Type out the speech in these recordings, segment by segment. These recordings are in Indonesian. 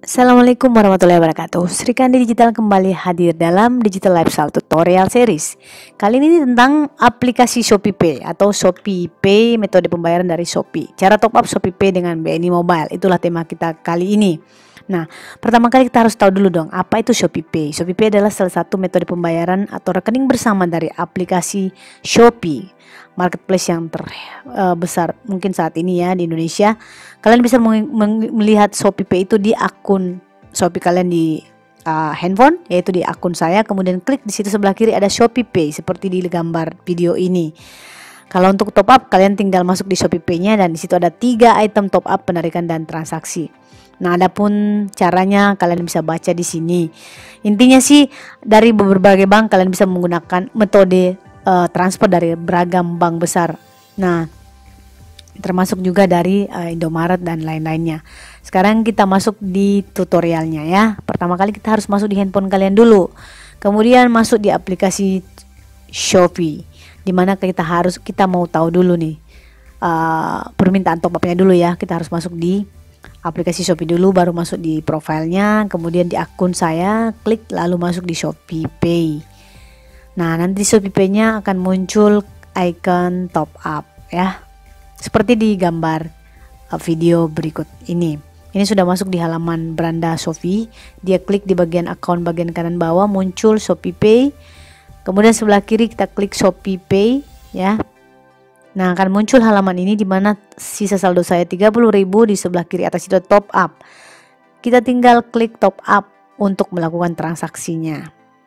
Assalamualaikum warahmatullahi wabarakatuh. Sri Kandi Digital kembali hadir dalam Digital Lifestyle Tutorial Series. Kali ini tentang aplikasi Shopee Pay atau Shopee Pay, metode pembayaran dari Shopee. Cara top up Shopee Pay dengan BNI Mobile, itulah tema kita kali ini. Nah, pertama kali kita harus tahu dulu dong, apa itu Shopee Pay? Shopee Pay adalah salah satu metode pembayaran atau rekening bersama dari aplikasi Shopee, marketplace yang terbesar mungkin saat ini ya di Indonesia. Kalian bisa melihat Shopee Pay itu di akun Shopee kalian di handphone, yaitu di akun saya. Kemudian klik di situ sebelah kiri ada Shopee Pay seperti di gambar video ini. Kalau untuk top up, kalian tinggal masuk di Shopee Pay-nya dan di situ ada 3 item top up, penarikan dan transaksi. Nah, adapun caranya kalian bisa baca di sini. Intinya sih dari berbagai bank kalian bisa menggunakan metode transfer dari beragam bank besar. Nah, termasuk juga dari Indomaret dan lain-lainnya. Sekarang kita masuk di tutorialnya ya. Pertama kali kita harus masuk di handphone kalian dulu. Kemudian masuk di aplikasi Shopee, dimana kita mau tahu dulu nih permintaan top upnya dulu ya. Kita harus masuk di aplikasi Shopee dulu, baru masuk di profilnya, kemudian di akun saya, klik lalu masuk di Shopee Pay. Nah, nanti Shopee Pay-nya akan muncul icon top up ya, seperti di gambar video berikut ini. Ini sudah masuk di halaman beranda Shopee. Dia klik di bagian akun bagian kanan bawah, muncul Shopee Pay. Kemudian sebelah kiri kita klik Shopee Pay ya. Nah, akan muncul halaman ini di mana sisa saldo saya 30.000, di sebelah kiri atas itu top up. Kita tinggal klik top up untuk melakukan transaksinya.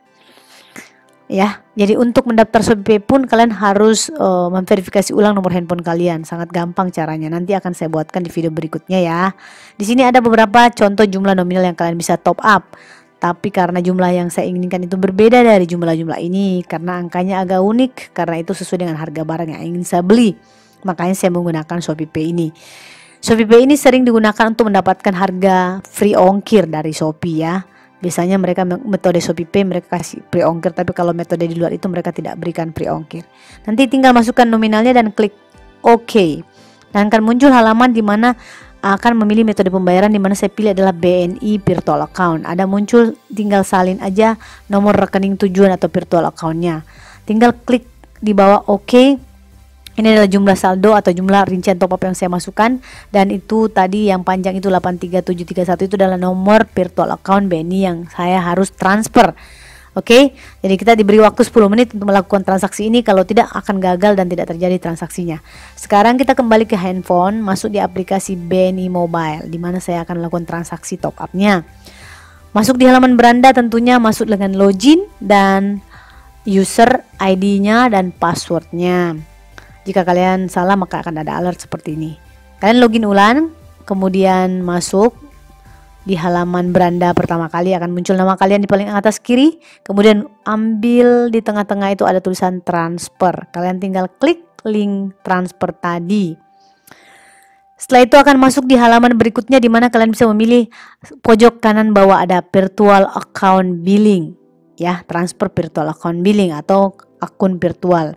Ya, jadi untuk mendaftar Shopee Pay pun kalian harus memverifikasi ulang nomor handphone kalian. Sangat gampang caranya. Nanti akan saya buatkan di video berikutnya ya. Di sini ada beberapa contoh jumlah nominal yang kalian bisa top up. Tapi karena jumlah yang saya inginkan itu berbeda dari jumlah-jumlah ini, karena angkanya agak unik, karena itu sesuai dengan harga barang yang ingin saya beli, makanya saya menggunakan Shopee Pay ini. Shopee Pay ini sering digunakan untuk mendapatkan harga free ongkir dari Shopee ya. Biasanya mereka metode Shopee Pay mereka kasih free ongkir, tapi kalau metode di luar itu mereka tidak berikan free ongkir. Nanti tinggal masukkan nominalnya dan klik OK. Dan akan muncul halaman di mana akan memilih metode pembayaran, di mana saya pilih adalah BNI Virtual Account. Ada muncul, tinggal salin aja nomor rekening tujuan atau virtual account-nya. Tinggal klik di bawah OK. Ini adalah jumlah saldo atau jumlah rincian top up yang saya masukkan, dan itu tadi yang panjang itu 83731 itu adalah nomor virtual account BNI yang saya harus transfer. Oke, jadi kita diberi waktu 10 menit untuk melakukan transaksi ini. Kalau tidak akan gagal dan tidak terjadi transaksinya. Sekarang kita kembali ke handphone, masuk di aplikasi BNI Mobile, di mana saya akan melakukan transaksi top up-nya. Masuk di halaman beranda, tentunya masuk dengan login dan user ID-nya dan password-nya. Jika kalian salah maka akan ada alert seperti ini. Kalian login ulang, kemudian masuk di halaman beranda pertama kali, akan muncul nama kalian di paling atas kiri. Kemudian ambil di tengah-tengah itu ada tulisan transfer. Kalian tinggal klik link transfer tadi. Setelah itu akan masuk di halaman berikutnya, di mana kalian bisa memilih pojok kanan bawah ada virtual account billing ya, transfer virtual account billing atau akun virtual.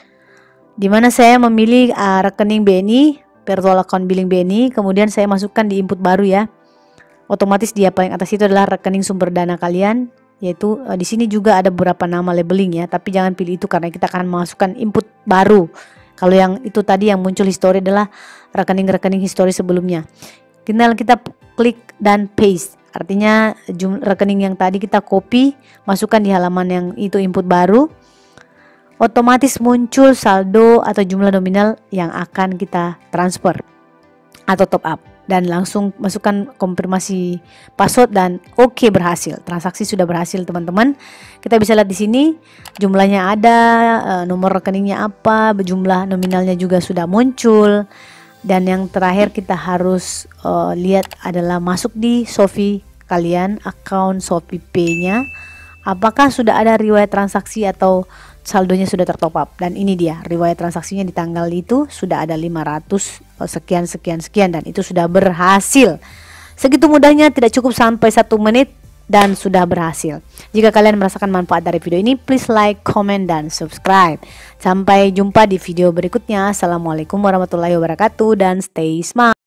Di mana saya memilih rekening BNI, virtual account billing BNI, kemudian saya masukkan di input baru ya. Otomatis dia paling atas itu adalah rekening sumber dana kalian, yaitu di sini juga ada beberapa nama labeling ya, tapi jangan pilih itu karena kita akan memasukkan input baru. Kalau yang itu tadi yang muncul history adalah rekening-rekening history sebelumnya. Tinggal kita klik dan paste, artinya rekening yang tadi kita copy, masukkan di halaman yang itu input baru. Otomatis muncul saldo atau jumlah nominal yang akan kita transfer atau top up. Dan langsung masukkan konfirmasi password dan oke, berhasil. Transaksi sudah berhasil teman-teman. Kita bisa lihat di sini jumlahnya ada, nomor rekeningnya apa, jumlah nominalnya juga sudah muncul. Dan yang terakhir kita harus lihat adalah masuk di Shopee kalian, akun Shopee Pay-nya. Apakah sudah ada riwayat transaksi atau saldonya sudah tertop up. Dan ini dia riwayat transaksinya di tanggal itu sudah ada 500 sekian dan itu sudah berhasil. Segitu mudahnya, tidak cukup sampai 1 menit dan sudah berhasil. Jika kalian merasakan manfaat dari video ini, please like, comment, dan subscribe. Sampai jumpa di video berikutnya. Assalamualaikum warahmatullahi wabarakatuh dan stay smart.